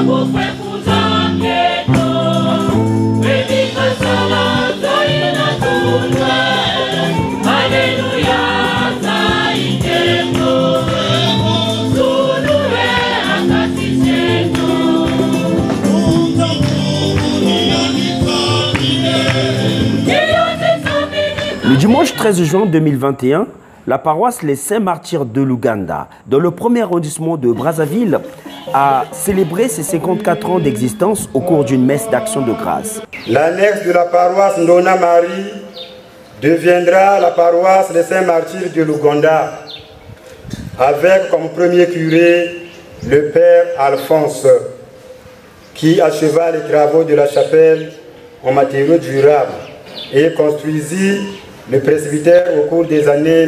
Le dimanche 13 juin 2021, la paroisse Les Saints Martyrs de l'Ouganda, dans le premier arrondissement de Brazzaville, a célébré ses 54 ans d'existence au cours d'une messe d'action de grâce. L'annexe de la paroisse Ndona Marie deviendra la paroisse Les Saints Martyrs de l'Ouganda, avec comme premier curé le père Alphonse, qui acheva les travaux de la chapelle en matériaux durables et construisit le presbytère au cours des années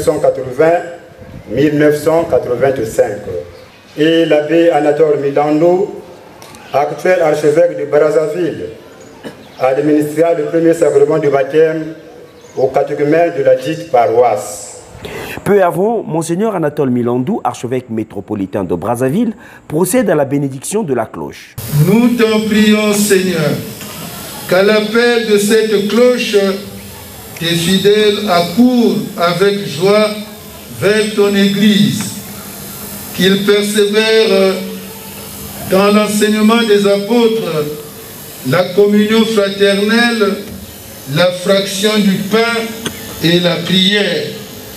1980-1985. Et l'abbé Anatole Milando, actuel archevêque de Brazzaville, administra le premier sacrement du baptême aux catéchumènes de la dite paroisse. Peu avant, Monseigneur Anatole Milandou, archevêque métropolitain de Brazzaville, procède à la bénédiction de la cloche. Nous t'en prions, Seigneur, qu'à l'appel de cette cloche, tes fidèles accourent avec joie vers ton Église, qu'ils persévèrent dans l'enseignement des apôtres, la communion fraternelle, la fraction du pain et la prière.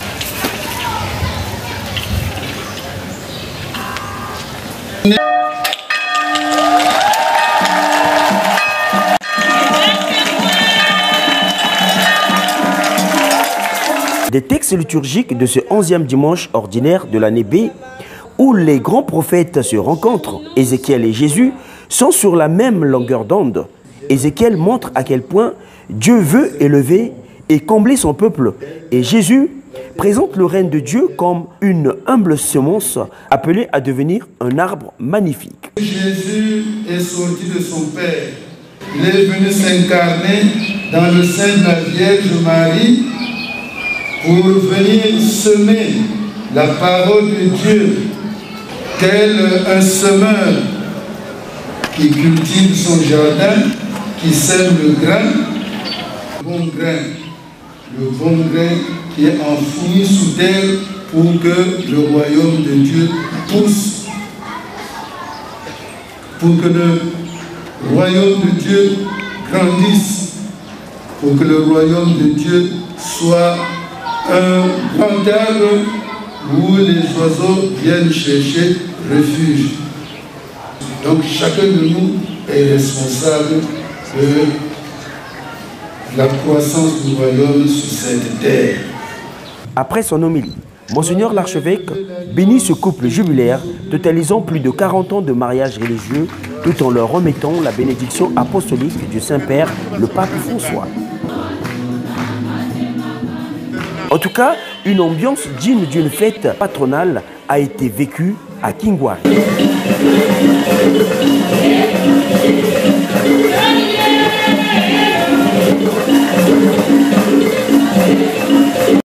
Des textes liturgiques de ce 11e dimanche ordinaire de l'année B, où les grands prophètes se rencontrent, Ézéchiel et Jésus, sont sur la même longueur d'onde. Ézéchiel montre à quel point Dieu veut élever et combler son peuple. Et Jésus présente le règne de Dieu comme une humble semence appelée à devenir un arbre magnifique. Jésus est sorti de son Père. Il est venu s'incarner dans le sein de la Vierge Marie pour venir semer la parole de Dieu, tel un semeur qui cultive son jardin, qui sème le bon grain qui est enfoui sous terre pour que le royaume de Dieu pousse, pour que le royaume de Dieu grandisse, pour que le royaume de Dieu soit un grand arbre où les oiseaux viennent chercher refuge. Donc chacun de nous est responsable de la croissance du royaume sur cette terre. Après son homélie, Monseigneur l'archevêque bénit ce couple jubilaire totalisant plus de 40 ans de mariage religieux tout en leur remettant la bénédiction apostolique du Saint-Père, le pape François. En tout cas, une ambiance digne d'une fête patronale a été vécue à Kingwari.